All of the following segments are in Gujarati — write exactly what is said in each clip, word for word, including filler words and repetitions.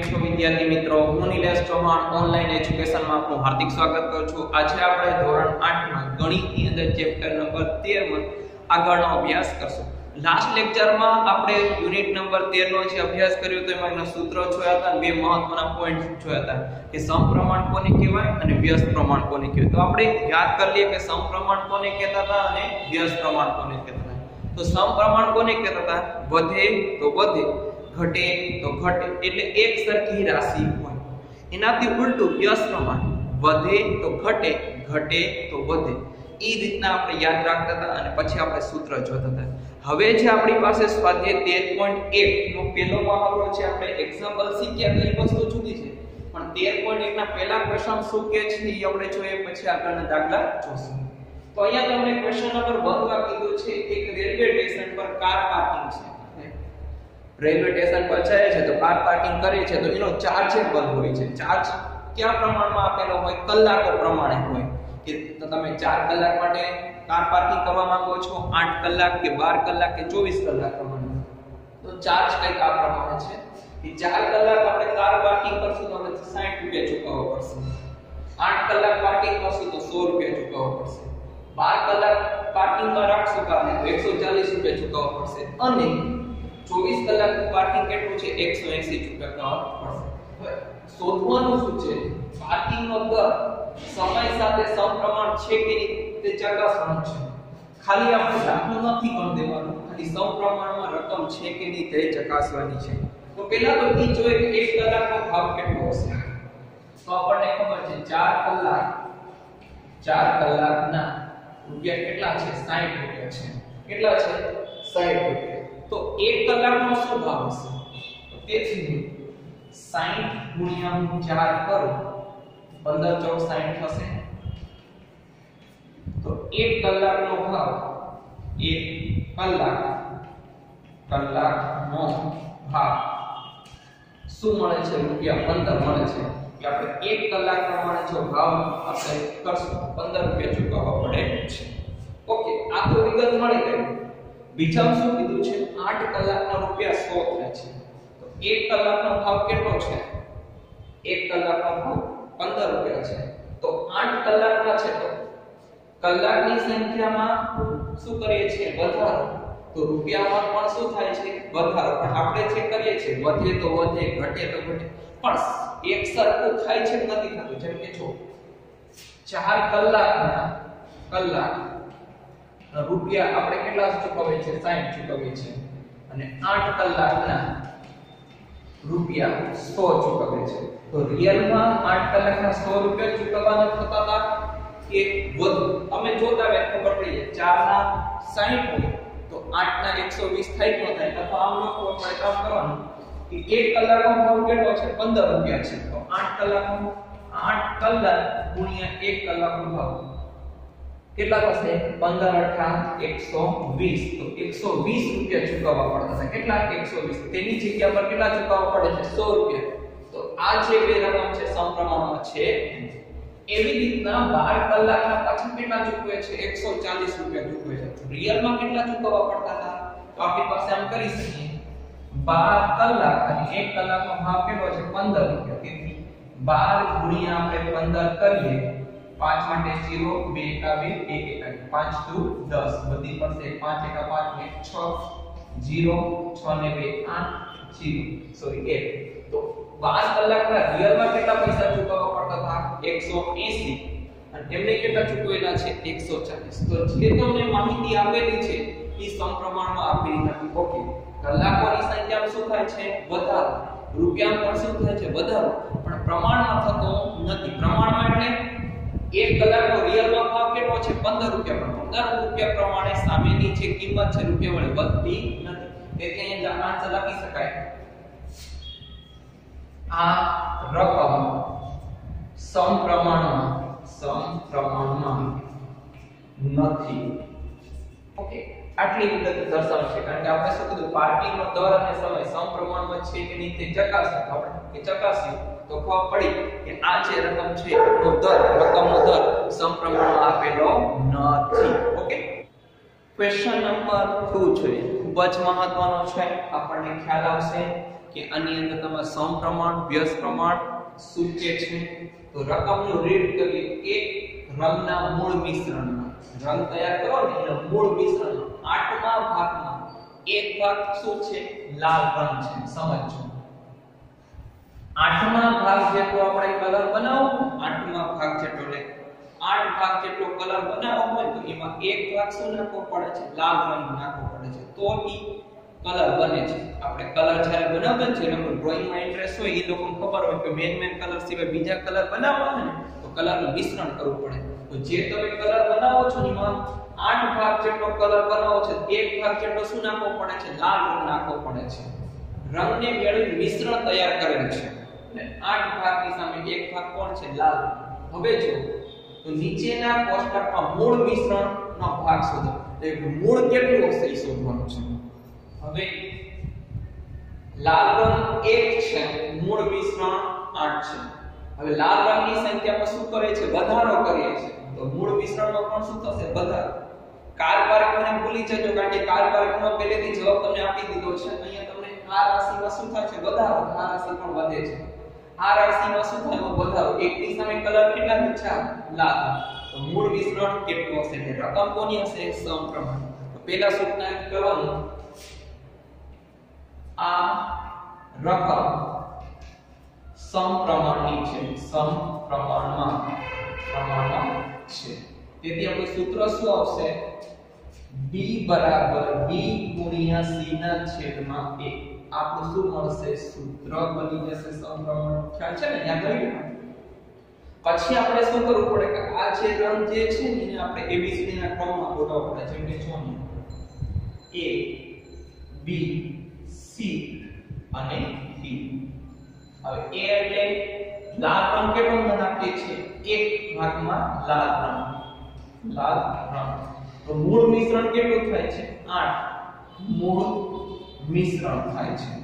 કેમ છો વિદ્યાર્થી મિત્રો? હું નિલેશ ચૌહાણ ઓનલાઈન એજ્યુકેશનમાં આપનું હાર્દિક સ્વાગત કરું છું. આજે આપણે ધોરણ આઠ માં ગણિતની અંદર ચેપ્ટર નંબર તેર માં આગળનો અભ્યાસ કરશું. લાસ્ટ લેક્ચરમાં આપણે યુનિટ નંબર તેર નો જે અભ્યાસ કર્યો તો એમાં સૂત્રો જોયા હતા, બે મહત્વના પોઈન્ટ જોયા હતા કે સમપ્રમાણ કોને કહેવાય અને વ્યસ્ત પ્રમાણ કોને કહેવાય. તો આપણે યાદ કરી લઈએ કે સમપ્રમાણ કોને કહેતા હતા અને વ્યસ્ત પ્રમાણ કોને કહેતા હતા. તો સમપ્રમાણ કોને કહેતા હતા? વધે તો વધે, ઘટે તો ઘટે, એટલે એક સરખી રાશિ હોય. એનાથી ઉલટું વ્યસ્ત પ્રમાણ વધે તો ઘટે, ઘટે તો વધે. એ રીતના આપણે યાદ રાખતા હતા અને પછી આપણે સૂત્ર જોતા હતા. હવે જે આપણી પાસે સ્વાધ્યાય તેર પોઈન્ટ એક નો પહેલો મહાવરો છે, આપણે એક્ઝામ્પલ શીખ્યા તો એ વસ્તુ જુદી છે, પણ તેર પોઈન્ટ એક ના પહેલા ક્વેશ્ચન શું કહે છે એ આપણે જોઈએ, પછી આગળના દાખલા જોશું. તો અહીંયા તમને ક્વેશ્ચન નંબર એક માં કીધું છે એક રેલવે સ્ટેશન પર કાર પાર્કિંગ છે. રેલવે સ્ટેશન પર જાય છે તો કાર પાર્કિંગ કરે છે તો એનો ચાર્જેબલ હોય છે. ચાર્જ કયા પ્રમાણમાં આપેલો હોય? કલાકો પ્રમાણે હોય કે તો તમે ચાર કલાક માટે કાર પાર્કિંગ કરવા માંગો છો, આઠ કલાક કે બાર કલાક કે ચોવીસ કલાક પ્રમાણે. તો ચાર્જ કઈક આ પ્રમાણે છે. એ ચાર કલાક આપણે કાર પાર્કિંગ કરશું તો આપણે સાઠ રૂપિયા ચૂકવવા પડશે. આઠ કલાક પાર્કિંગ કરશું તો સો રૂપિયા ચૂકવવા પડશે. બાર કલાક પાર્કિંગમાં રાખશું કારણે તો એકસો ચાલીસ રૂપિયા ચૂકવવા પડશે. અને ચોવીસ કલાકનું પાર્કિંગ કેટલું છે? એકસો એંસી ચૂકવવા પડશે. શોધવાનું શું છે? પાર્કિંગનો દર સમય સાથે સમપ્રમાણ છે કે નહીં તે ચકાસવાનું છે. ખાલી આપણે દાખલો નથી ગણ દેવાનો, ખાલી સમપ્રમાણમાં રકમ છે કે નહીં તે ચકાસવાની છે. તો પહેલા તો એ જોઈએ કે એક કલાકનો ભાવ કેટલો હશે. તો આપણને ખબર છે ચાર કલાક ચાર કલાકના રૂપિયા કેટલા છે? સાઠ રૂપિયા છે. કેટલા છે? સાઠ રૂપિયા. તો એક કલાકનો શું ભાવ હશે? તો તેથી સાઠ ગુણ્યા હું ચાર કરું, પંદર ચોક સાઠ થશે. તો એક કલાકનો ભાવ, એક કલાક કલાકનો ભાવ શું મળે છે? રૂપિયા પંદર મળે છે. કે આપણે એક કલાક પ્રમાણે જો ભાવ આપણે કરશું પંદર રૂપિયા ચૂકવવા પડે છે. ઓકે, આ તો વિગત મળી ગઈ. બીજામાં શું કીધું છે? આઠ કલાકના રૂપિયા સો થાય છે. તો એક કલાકનો ભાવ કેટલો છે? એક કલાકનો ભાવ પંદર રૂપિયા છે. તો આઠ કલાકના છે તો કલાકની સંખ્યામાં શું કરીએ છીએ? વધારો. તો રૂપિયામાં પણ શું થાય છે? વધારો. પણ આપણે જે કરીએ છીએ વધે તો વધે, ઘટે તો ઘટે, પણ એક સરખું થાય છે નથી થતું. જેમ કે જો ચાર કલાકના કલાક રૂપિયા આપણે કેટલા ચૂકવીએ છીએ? સાઠ ચૂકવીએ છીએ. અને આઠ કલાકના રૂપિયા સો ચૂકવીએ છીએ. તો રિયલમાં આઠ કલાકના સો રૂપિયા ચૂકવવાના થતા હતા કે વધુ? તમે જોતા હોય ખબર પડી જાય. ચાર ના સાઠ હોય તો આઠ ના એકસો વીસ થાય કે ન થાય? તો આમ લોકો આપણે કામ કરવાનું કે એક કલાકનો ભાવ કેટલો છે? પંદર રૂપિયા છે. તો આઠ કલાકનો આઠ કલાક ગુણ્યા એક કલાકનો ભાવ કેટલા થશે? પંદર અઠા એકસો વીસ. તો એકસો વીસ રૂપિયા ચૂકવવા પડતા છે. કેટલા? એકસો વીસ. તેની જગ્યા પર કેટલા ચૂકવવા પડે છે? સો રૂપિયા. તો આ જે બે રકમ છે સમપ્રમાણમાં છે. એવી રીતના બાર કલાકના પાછળ કેટલા ચૂકવે છે? એકસો ચાલીસ રૂપિયા ચૂકવે છે. રિયલમાં કેટલા ચૂકવવા પડતા હતા? તો આપણી પાસે આમ કરી શકીએ બાર કલાક અને એક કલાકનો ભાવ કેટલો છે? પંદર રૂપિયા. તેથી બાર ગુણ્યા આપણે પંદર કરીએ, પાંચ માટે ઝીરો, બે એકા બે, એક એકા પાંચ દુ દસ, બધી પાસે પાંચ એકા પાંચ ને છ, ઝીરો, છ ને બે આઠ, ઝીરો, સોરી એક. તો બાર કલાકના રિયલમાં કેટલા પૈસા ચૂકવવા પડતા હતા? એકસો એંસી. અને એમને કેટલા ચૂકવેલા છે? એકસો ચાલીસ. તો જે તમને માહિતી આપેલી છે એ સમપ્રમાણમાં આપેલી નથી. ઓકે, કલાકોની સંખ્યામાં શું થાય છે? વધારો. રૂપિયામાં પણ શું થાય છે? વધારો. પણ પ્રમાણમાં થતો નથી. પ્રમાણમાં એટલે એક કલાકનો રિયલમાં ભાવ કેટલો છે? પંદર રૂપિયા. પણ પંદર રૂપિયા પ્રમાણે સામેની જે કિંમત છે રૂપિયા વડે વધતી નથી. તેથી અહીંયા આન્સર લખી શકાય આ રકમ સમપ્રમાણમાં સમપ્રમાણમાં નથી. ઓકે, આટલી વિગત દર્શાવશે. કારણ કે આપણે શું કીધું? પાર્કિંગનો દર અને સમય સમપ્રમાણમાં છે કે નહીં તે ચકાસવું. આપણે ચકાસ્યું તો ખબર પડી કે આ જે રકમ છે એનો દર, રકમનો દર સમપ્રમાણમાં આપેલો નથી. ઓકે, ક્વેશ્ચન નંબર બે છે, ખૂબ જ મહત્વનો છે. આપણને ખ્યાલ આવશે કે આની અંદર તમે સમપ્રમાણ વ્યસ્ત પ્રમાણ સૂચે છે. તો રકમનું રીડ કરીએ એક રંગના મૂળ મિશ્રણમાં રંગ તૈયાર કરો ને એનો મૂળ મિશ્રણ આઠમા ભાગમાં એક ભાગ શું છે લાલ રંગ છે. સમજો આઠમા ભાગ જેટલો આપણે કલર બનાવવો આઠમા ભાગ જેટલો લે આઠ ભાગ જેટલો કલર બનાવવો હોય તો એમાં એક ભાગ શું નાખવો પડે છે લાલ રંગ નાખવો પડે છે તો ઈ કલર બને છે. આપણે કલર જ્યારે બનાવતા છે એનો ડ્રોઈંગ માં ઇન્ટરેસ્ટ હોય એ લોકોને ખબર હોય કે મેન મેન કલર સિવાય બીજા કલર બનાવવા હોય ને તો કલરનું મિશ્રણ કરવું પડે. તો જે તમે કલર બનાવો છો એમાં આઠ ભાગ જેટલો કલર બનાવો છે એક ભાગ જેટલો શું નાખવો પડે છે લાલ રંગ નાખવો પડે છે. રંગને મેળવી મિશ્રણ તૈયાર કરેલ છે એટલે આઠ ભાગની સામે એક ભાગ કોણ છે લાલ. હવે જો તો નીચેના કોષ્ટકમાં મૂળ મિશ્રણનો ભાગ શોધો. તો મૂળ કેટલું હશે એ શોધવાનું છે. હવે લાલ રંગ એક છે મૂળ મિશ્રણ આઠ છે. હવે લાલ રંગની સંખ્યામાં શું કરે છે વધારો કરીએ છે તો મૂળ મિશ્રણમાં પણ શું થશે વધારો. કારવારીઓને ભૂલી જજો કારણ કે કારવારીમાં પહેલેથી જવાબ તમને આપી દીધો છે. અહીંયા તમને આ રાશિમાં શું થાય છે વધારો આ રાશિ પણ વધે છે. આ રાશિમાં શું થાય વધારો એક ની સામે કલર કેટલા છે ચાર લાલ. તો મૂળ મિશ્રણ કેટલું હશે તે રકમ કોની હશે સમપ્રમાણ. તો પહેલા સૂચના કરવાનું આ રકમ સમપ્રમાણની છે સમપ્રમાણમાં પ્રમાણમાં છે. તેથી આપણું સૂત્ર શું આવશે b બરાબર b ગુણ્યા c ના છેદમાં a. આપણું શું મળશે સૂત્ર બની જશે સમપ્રમાણ. ખ્યાલ છે ને યાદ આવ્યું. પછી આપણે શું કરવું પડે કે આ જે રંગ જે છે ને એને આપણે એબીસીડી ના ક્રમમાં ગોઠવવા પડે. જેમ કે જો a b c અને d. હવે a એટલે લાલ રંગ કેટલો મને આપીએ છે એક ભાગમાં લાલ રંગ લાલ રંગ. તો મૂળ મિશ્રણ કેટલું થાય છે આઠ મૂળ મિશ્રણ થાય છે.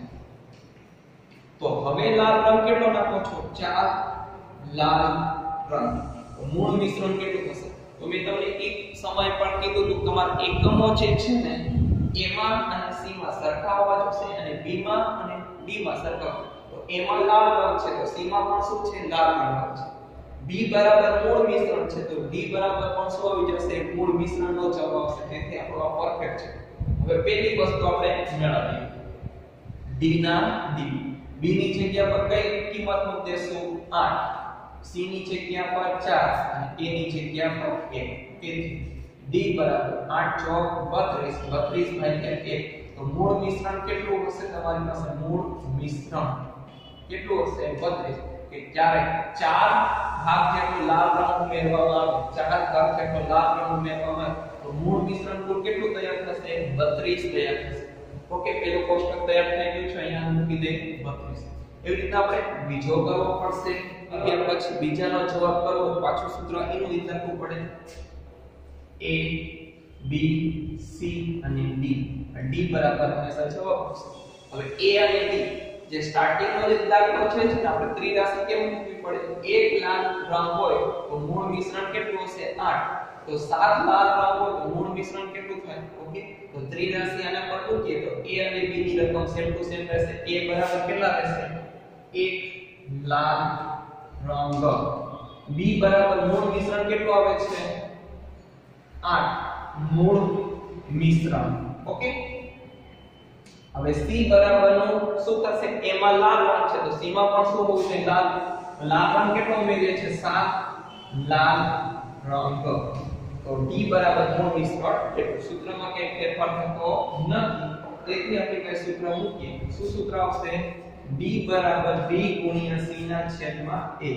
તો હવે લાલ રંગ કેટલો નાખો છો ચાર લાલ રંગ. તો મૂળ મિશ્રણ કેટલું થશે તો મેં તમને એક સમય પણ કીધું હતું તમારા એકમો જે છે ને એમાં અને સી માં સરખા હોવા જોઈએ અને બી માં અને ડી માં સરખા. તો એમાં લાલ રંગ છે તો સી માં પણ શું છે લાલ રંગ છે. બી બરાબર મૂળ મિશ્રણ છે તો ડી બરાબર પણ શું આવી જશે મૂળ મિશ્રણનો જવાબ આવશે. તેથી આપણો આ પરફેક્ટ છે. હવે પહેલી વસ્તુ આપણે મેળવીએ ડી ના ડી. બી ની જગ્યા પર કઈ કિંમત મૂકીશું આઠ. સી ની જગ્યા પર ચાર અને એ ની જગ્યા પર એક. તેથી ડી બરાબર આઠ ચોક બત્રીસ બત્રીસ ભાગ્યા એક. તો મૂળ મિશ્રણ કેટલું હશે તમારી પાસે મૂળ મિશ્રણ કેટલું હશે બત્રીસ. કે જ્યારે ચાર ભાગ જેટલો લાલ રંગ ઉમેરવામાં આવે ચાર ભાગ જેટલો લાલ રંગ ઉમેરવામાં આવે તો મૂળ મિશ્રણ કુલ કેટલું તૈયાર થશે બત્રીસ તૈયાર થશે. ઓકે પેલું કોષ્ટક તૈયાર થઈ ગયું છે અહીંયા મૂકી દે બત્રીસ. એવી રીતના આપણે બીજો કરવો પડશે. ત્યાર પછી બીજાનો જવાબ કરવો પાછું સૂત્ર એનું જ લખવું પડે a b c અને d. d બરાબર હંમેશા જવાબ આવશે. હવે a અને d જે સ્ટાર્ટિંગ નો જે દાખલો છે ને આપણે ત્રિરાશિ કેમ મૂકવી પડે એક લાલ રંગ હોય તો મૂળ મિશ્રણ કેટલું હશે આઠ. તો સાત લાલ રંગ હોય તો મૂળ મિશ્રણ કેટલું થાય. ઓકે તો ત્રિરાશિ આના પર મૂકીએ તો a અને b ની રકમ સેમ ટુ સેમ રહેશે. a બરાબર કેટલા રહેશે એક લાલ રંગ. b બરાબર મૂળ મિશ્રણ કેટલું આવે છે આઠ મૂળ મિશ્રણ. ઓકે હવે c બરાબર નું શું થશે એમાં લાલ રંગ છે તો c માં પણ શું હોવું જોઈએ લાલ. લાલ રંગ કેટલો ઉમેરીએ છે સાત લાલ રંગ. તો d બરાબર મૂળ મિશ્રણ એટલે સૂત્રમાં કે ફેરફાર થતો નથી. તેથી આપણે કઈ સૂત્ર મૂકીએ શું સૂત્ર આવશે d બરાબર b ગુણ્યા c ના છેદમાં a.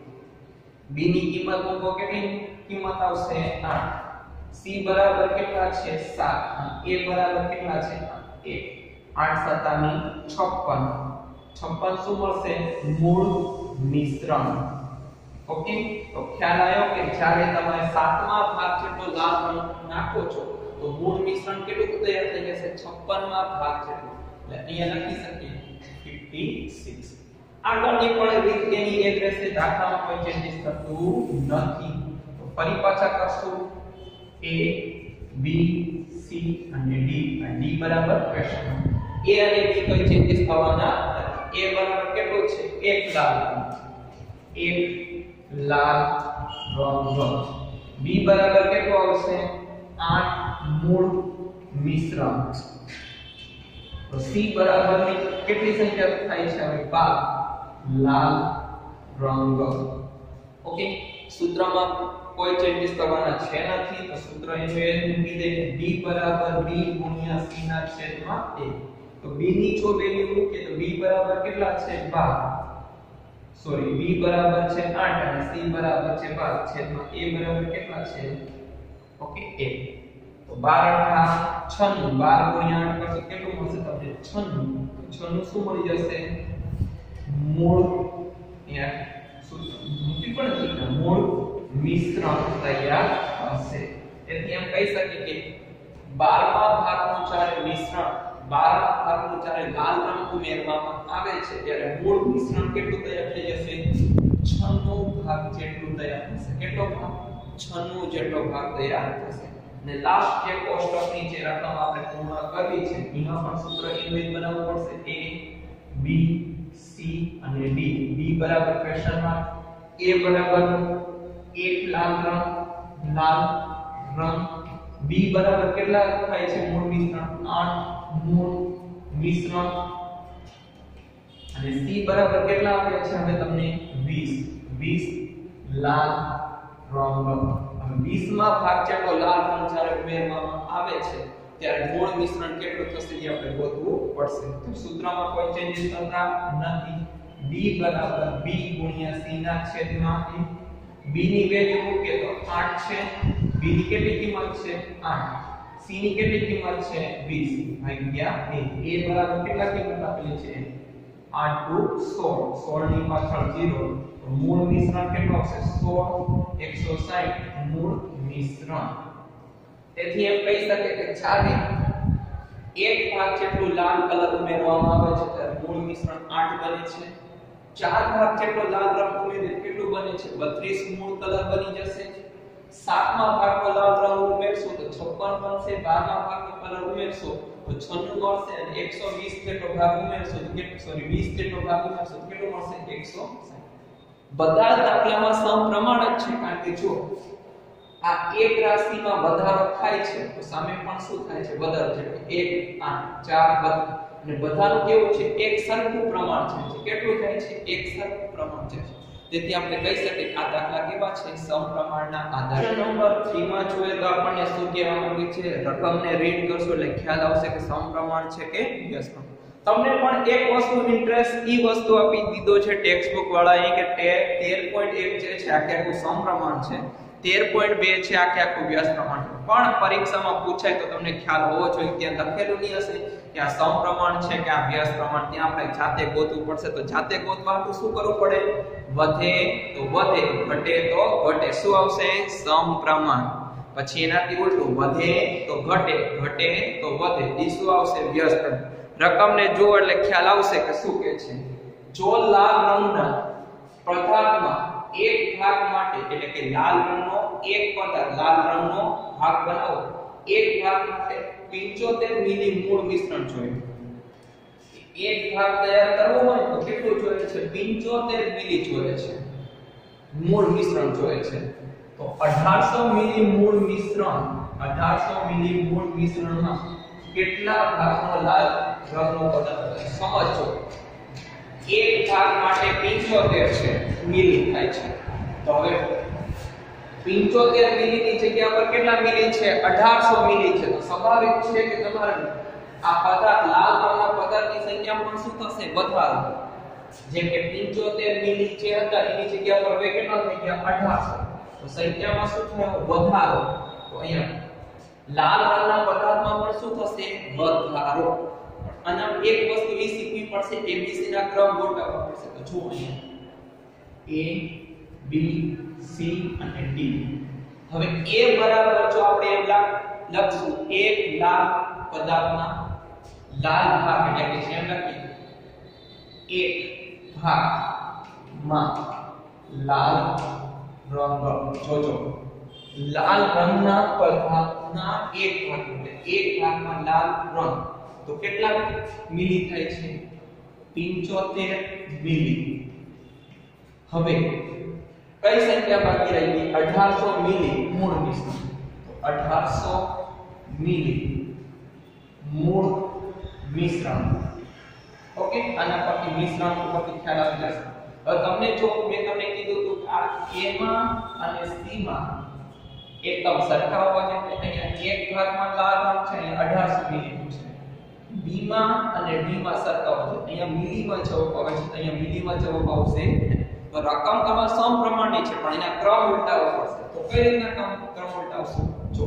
b ની કિંમત મૂકો કેટલી કિંમત આવશે આઠ. c બરાબર કેટલા છે સાત અને a બરાબર કેટલા છે એક. આઠ સત્તાની છપ્પન. છપ્પન શું મળશે મૂળ મિશ્રણ. ઓકે તો ખ્યાલ આવ્યો કે જ્યારે તમે સાતમા ભાગ જેટલો લાલ રંગ નાખો છો તો મૂળ મિશ્રણ કેટલું તૈયાર થઈ જશે છપ્પન માં ભાગ જેટલું. એટલે અહીંયા લખી શકીએ છપ્પન. આગળની પણ રીત એની એક રહેશે દાખલામાં કોઈ ચેન્જીસ થતું નથી. તો ફરી પાછા કરશું a b c અને d. અને d બરાબર ક્વેશ્ચન a અને b કોઈ ચેન્જીસ થવાના નથી. એક લાલ એક લાલ રંગ b બરાબર કેટલો આવશે આઠ મૂળ મિશ્રણ તો c બરાબર ની કેટલી સંખ્યા થાય છે હવે બાર લાલ રંગ ઓકે સૂત્રમાં કોઈ ચેન્જીસ કરવાના છે નથી તો સૂત્ર એનું એ મૂકી દે d બરાબર b ગુણ્યા c ના છેદમાં a તો b ની જો વેલ્યુ મૂકે તો b બરાબર કેટલા છે બાર સોરી b બરાબર છે આઠ અને c બરાબર છે બાર છેદમાં a બરાબર કેટલા છે ઓકે એક તો બાર અઠા છન્નું બાર ગુણ્યા આઠ કરશો કેટલું મળશે તમને છન્નું છન્નું શું મળી જશે મૂળ અહીંયા સૂત્ર મૂકી પણ છે મૂળ મિશ્રણ તૈયાર થશે તેથી એમ કહી શકીએ કે બાર મા ભાગનું જ્યારે મિશ્રણ બાર મા ભાગનું જ્યારે લાલ રંગ ઉમેરવામાં આવે છે ત્યારે મૂળ મિશ્રણ કેટલું તૈયાર થઈ જશે છન્નું ભાગ જેટલું તૈયાર થશે કેટલો ભાગ છન્નું જેટલો ભાગ તૈયાર થશે અને લાસ્ટ જે કોષ્ટકની જે રકમ આપણે પૂર્ણ કરવી છે એમાં પણ સૂત્ર ઇન્વેજ બનાવવું પડશે a b c અને d b બરાબર ક્વેશ્ચન માર્ક a બરાબર એક લાલ રંગ લાલ રંગ b બરાબર કેટલા થાય છે મૂળ મિશ્રણ આઠ મૂળ મિશ્રણ અને c બરાબર કેટલા આપ્યા છે હવે તમને વીસ વીસ લાલ રંગ હવે વીસ માં ભાગ જેટલો લાલ રંગ જ્યારે ઉમેરવામાં આવે છે ત્યારે મૂળ મિશ્રણ કેટલું થશે એ આપણે ગોતવું પડશે તો સૂત્રમાં કોઈ ચેન્જીસ કરતા નથી b બરાબર b ગુણ્યા c ના છેદમાં a b ની વેલ્યુ મૂકે તો આઠ છે b ની કેટલી કિંમત છે આઠ c ની કેટલી કિંમત છે વીસ ભાગ્યા a a બરાબર કેટલા કિંમત આપેલી છે આઠ દુ સોળ સોળ ની પાછળ ઝીરો તો મૂળ મિશ્રણ કેટલું આવશે સોળ એકસો સાઠ મૂળ મિશ્રણ તેથી એમ કહી શકે કે જ્યારે એક ભાગ જેટલું લાલ કલર ઉમેરવામાં આવે છે ત્યારે મૂળ મિશ્રણ આઠ બને છે ચાર ભાગ જેટલો લાલ રંગ ઉમેરે કેટલું બને છે બત્રીસ મૂળ કલર બની જશે સાતમા ભાગનો લાલ રંગ ઉમેરશો તો છપ્પન બનશે બારમા ભાગનો કલર ઉમેરશો તો છન્નું મળશે અને એકસો વીસ જેટલો ભાગ ઉમેરશો તો કેટલું સોરી વીસ જેટલો ભાગ ઉમેરશો તો કેટલું મળશે એકસો સાઠ બધા દાખલામાં સમપ્રમાણ જ છે કારણ કે જો આ એક રાશિમાં વધારો થાય છે તો સામે પણ શું થાય છે વધારો છે એક આઠ ચાર બત્રીસ અને બધાનું કેવું છે એક સરખું પ્રમાણ છે કેટલું થાય છે એક સરખું પ્રમાણ છે તેથી આપણે કહી શકીએ કે આ દાખલા કેવા છે સમપ્રમાણના આધારે નંબર ત્રણ માં જોઈએ તો આપણને શું કહેવા માંગે છે રકમને રીડ કરશો એટલે ખ્યાલ આવશે કે સમપ્રમાણ છે કે વ્યસ્ત તમને પણ એક વસ્તુ ઇન્ટરેસ્ટ ઈ વસ્તુ આપી દીધો છે ટેક્સ્ટ બુક વાળાએ કે તેર પોઈન્ટ એક જે છે આખે આખું સમપ્રમાણ છે તેર પોઈન્ટ બે છે આખે આખું વ્યસ્ત પ્રમાણ પણ પરીક્ષામાં પૂછાય તો તમને ખ્યાલ હોવો જોઈએ ત્યાં લખેલું નહીં હશે કે આ સમપ્રમાણ છે કે આ વ્યસ્ત પ્રમાણ ત્યાં આપણે જાતે ગોતવું પડશે તો જાતે ગોતવા માટે શું કરવું પડે વધે તો વધે ઘટે તો ઘટે શું આવશે સમપ્રમાણ પછી એનાથી ઉલટું વધે તો ઘટે ઘટે તો વધે ઈ શું આવશે વ્યસ્ત રકમને જો એટલે ખ્યાલ આવશે કે શું કહે છે જો લાલ રંગના પદાર્થમાં એક ભાગ માટે એટલે કે લાલ રંગનો એક પદાર્થ લાલ રંગનો ભાગ બનાવો એક ભાગ માટે પંચોતેર મિલી મૂળ મિશ્રણ જોઈએ એક ભાગ તૈયાર કરવો હોય તો કેટલું જોઈએ છે પંચોતેર મિલી જોઈએ છે મૂળ મિશ્રણ જોઈએ છે તો અઢારસો મિલી મૂળ મિશ્રણ અઢારસો મિલી મૂળ મિશ્રણમાં કેટલા ભાગનો લાલ રંગનો પદાર્થ સમજો એક ભાગ માટે પંચોતેર છે મિલી થાય છે તો હવે પંચોતેર મિલી ની જગ્યા પર કેટલા મિલી છે અઢારસો મિલી છે તો સ્વાભાવિક છે કે તમારે આ પદાર્થ લાલ રંગના પદાર્થની સંખ્યા પણ શું થશે વધારો જેમ કે પંચોતેર મિલી જે હતા એની જગ્યા પર હવે કેટલા થઈ ગયા અઢારસો તો સંખ્યામાં શું થયો વધારો તો અહીંયા લાલ રંગના પદાર્થમાં પણ શું થશે વધારો અને એક વસ્તુ એ શીખવી પડશે એબીસી ના ક્રમ ગોઠવવા પડશે તો જો અહીંયા A B C અને D હવે A બરાબર જો આપણે એમ લખશું એક લાલ પદાર્થના લાલ ભાગ એટલે કે જેમ લખીએ એક ભાગમાં લાલ રંગ જોજો લાલ રંગના પદાર્થના એક ભાગ એટલે એક ભાગમાં લાલ રંગ તો કેટલા મિલી થાય છે પંચોતેર મિલી હવે કઈ સંખ્યા બાકી રહી ગઈ? અઢારસો મિલી મૂળ મિશ્રણ. તો અઢારસો મિલી મૂળ મિશ્રણ. ઓકે, આના પરથી મિશ્રણ ઉપરથી ખ્યાલ આવી જશે. હવે તમને જો મેં તમને કીધું હતું કે આ A માં અને C માં એકમ સરખા હોવા જોઈએ. અહીંયા એક ભાગમાં લાલ રંગ છે, અહીંયા અઢારસો મિલી છે. B માં અને D માં સરખા હોવા જોઈએ. અહીંયા મિલીમાં જવાબ આવે છે, અહીંયા મિલીમાં જવાબ આવશે. તો રકમ તમાર સમપ્રમાણની છે પણ એના ક્રમ ઉલટાવવો પડશે. તો કઈ રીતના ક્રમ ક્રમ ઉલટાવશું? જો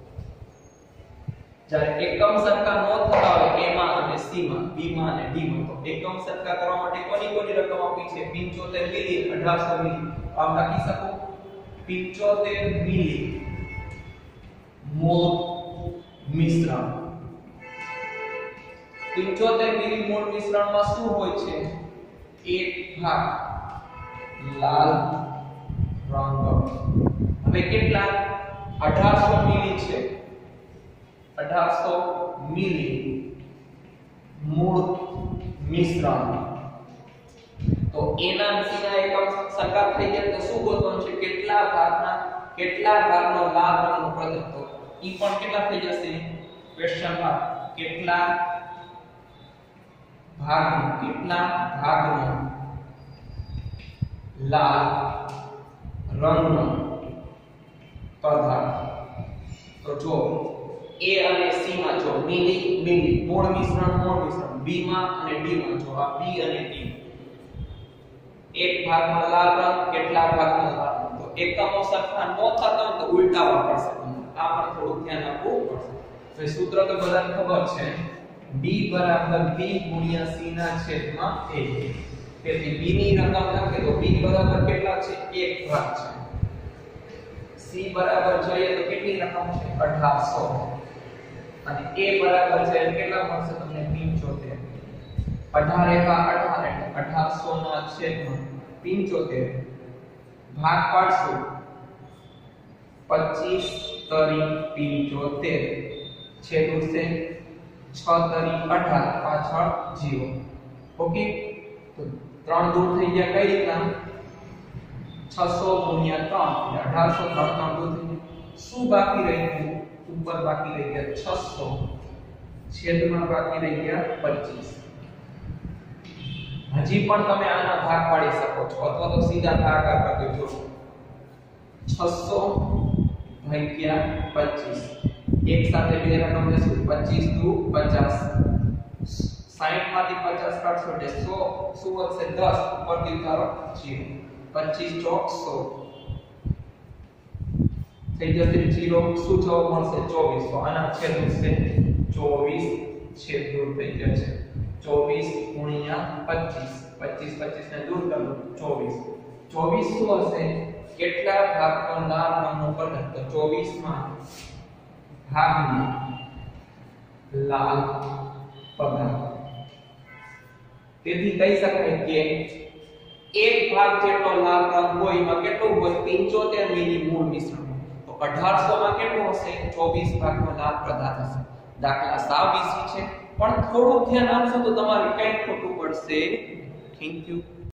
જ્યારે એકમ સરખા ન થતા હોય A માં અને C માં, B માં અને D માં, તો એકમ સરખા કરવા માટે કોની કોની રકમ આપી છે? પંચોતેર મિલી, અઢારસો મિલી. આમ લખી શકો પંચોતેર મિલી મૂળ મિશ્રણ. પંચોતેર મિલી મૂળ મિશ્રણમાં શું હોય છે? એક ભાગ લાલ રંગ. હવે કેટલા? અઢારસો મિલી છે. અઢારસો મિલી મૂળ મિશ્રણ. તો એના નીચેના એકમ સરખા થઈ જાય તો શું ગોતવાનું છે? કેટલા ભાગના કેટલા ભાગનો લાલ રંગનો પદાર્થ? તો ઈ પણ કેટલા થઈ જશે? Question mark. કેટલા ભાગનો કેટલા ભાગનો લાલ રંગનો પદાર્થ? તો જો A અને C માં જો મિલી મિલી મૂળ મિશ્રણ મૂળ મિશ્રણ. B માં અને D માં જો આ B અને D એક ભાગમાં લાલ રંગ કેટલા ભાગમાં લાલ રંગ. તો એકમો સરખા ન થતા હોય તો ઉલટાવવા પડશે. આ પર થોડું ધ્યાન આપવું પડશે. તો સૂત્ર તો બધાને ખબર છે. B બરાબર B ગુણ્યા C ના છેદમાં A. તેથી B ની રકમ લખે તો B બરાબર કેટલા છે? એક ભાગ છે. C બરાબર જોઈએ તો કેટલી રકમ છે? અઢારસો. અને A બરાબર છે કેટલા મળશે તમને? પંચોતેર. અઢાર એકા અઢાર એટલે અઢારસો ના છેદમાં પંચોતેર. ભાગ પાડશું. પચીસ તરી પંચોતેર. છેદ ઉડશે છ તરી અઢાર. પાછળ જીરો. ઓકે, તો ત્રણ દૂર થઈ ગયા. કઈ રીતના? છસો ગુણ્યા ત્રણ એટલે અઢારસો. ત્રણ ત્રણ દૂર થઈ ગયા. શું બાકી રહ્યું? ઉપર બાકી રહી ગયા છસો. છેદમાં બાકી રહી ગયા પચીસ. હજી પણ તમે આના ભાગ પાડી શકો છો અથવા તો સીધા ભાગાકાર કરી દો. છસો ભાગ્યા પચીસ. એક સાથે બે રકમ જશે. પચીસ દુ પચાસ. સાઠ માંથી પચાસ કાઢશો એટલે સો. શું વધશે? દસ. ઉપરથી ઉતારો જીરો. પચીસ ચોક સો થઈ જશે જીરો. શું જવાબ મળશે? ચોવીસ. તો આના છેદ ઉડશે ચોવીસ. છેદ દૂર થઈ જશે. ચોવીસ ગુણ્યા પચીસ. પચીસ પચીસ ને દૂર કરો ચોવીસ. ચોવીસ શું હશે? કેટલા ભાગનો લાલ રંગનો પદાર્થ? તો ચોવીસ માં ભાગનો લાલ પદાર્થ. તેથી કહી શકાય કે એક ભાગ જેટલો લાલ રંગ હોય એમાં કેટલું હોય? પંચોતેર મિલી મૂળ મિશ્રણ. તો અઢારસો માં કેટલું હશે? ચોવીસ ભાગનો લાલ પદાર્થ હશે. દાખલા સાવ ઈઝી છે પણ થોડું ધ્યાન આપશો તો તમારે કંઈ ખોટું પડશે. Thank you.